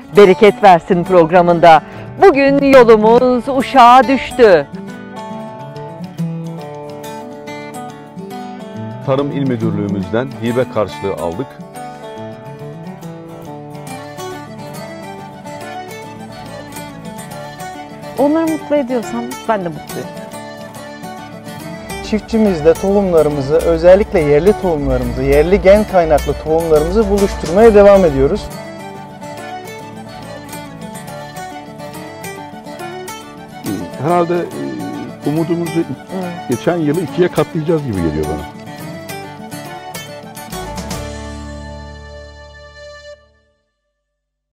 Bereket Versin programında. Bugün yolumuz Uşak'a düştü. Tarım İl Müdürlüğümüzden hibe karşılığı aldık. Onları mutlu ediyorsam ben de mutluyum. Çiftçimizle tohumlarımızı, özellikle yerli tohumlarımızı, yerli gen kaynaklı tohumlarımızı buluşturmaya devam ediyoruz. Herhalde umudumuzu geçen yılı 2'ye katlayacağız gibi geliyor bana.